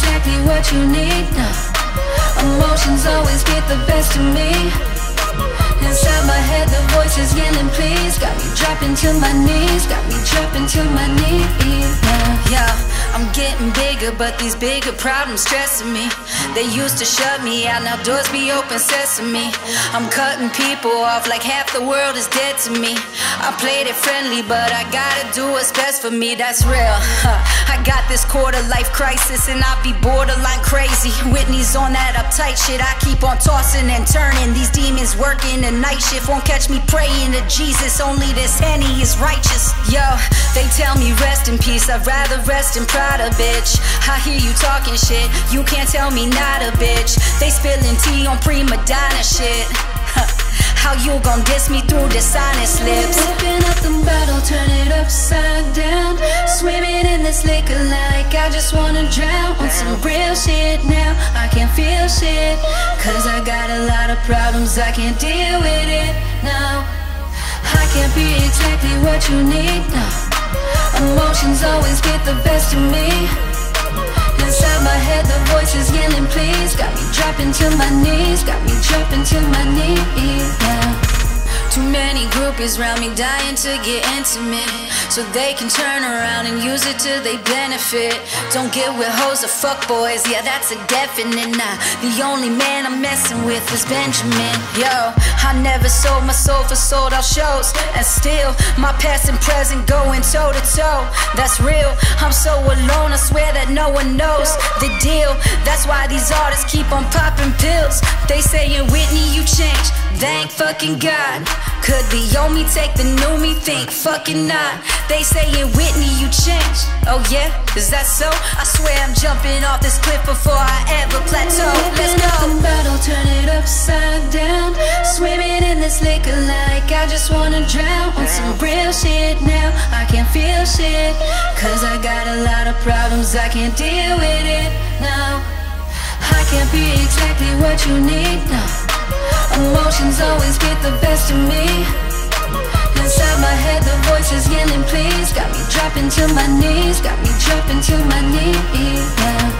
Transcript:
exactly what you need now. Emotions always get the best of me. Inside my head the voice is yelling please. Got me dropping to my knees, got me dropping to my knees now. Yeah, I'm getting bigger, but these bigger problems stressing me. They used to shut me out, now doors be open sesame. I'm cutting people off like half the world is dead to me. I played it friendly, but I gotta do what's best for me, that's real. I got this quarter life crisis and I be borderline crazy. Whitney's on that uptight shit, I keep on tossing and turning. These demons working the night shift won't catch me praying to Jesus. Only this Henny is righteous. Yo, they tell me rest in peace, I'd rather rest in pride, a bitch. I hear you talking shit, you can't tell me not a bitch. They spilling tea on prima donna shit. How you gon' diss me through dishonest lips? Open up the bottle, turn it upside down. Swimming in this liquor like I just wanna drown. On some real shit now, I can't feel shit. Cause I got a lot of problems, I can't deal with it now. I can't be exactly what you need now. Emotions always get the best of me. Inside my head the voice is yelling please. Got me dropping to my knees, got me dropping to my knees now. Too many groupies round me dying to get intimate, so they can turn around and use it to their benefit. Don't get with hoes or fuckboys, yeah that's a definite nah. The only man I'm messing with is Benjamin. Yo, I never sold my soul for sold out shows, and still my past and present going toe to toe. That's real, I'm so alone, I swear that no one knows the deal. That's why these artists keep on popping pills. They saying Whitney you changed, thank fucking God. Could the old me take the new me? Think fucking not. They saying Whitney you changed, oh yeah, is that so? I swear I'm jumping off this cliff before I ever plateau. Let's go. Open up the bottle, turn it upside down. Swimming in this liquor like I just wanna drown. On some real shit now, I can't feel shit. Cause I got a lot of problems, I can't deal with it now. I can't be exactly what you need now. Emotions always get the best of me. Inside my head the voice is yelling please. Got me dropping to my knees, got me dropping to my knees, yeah.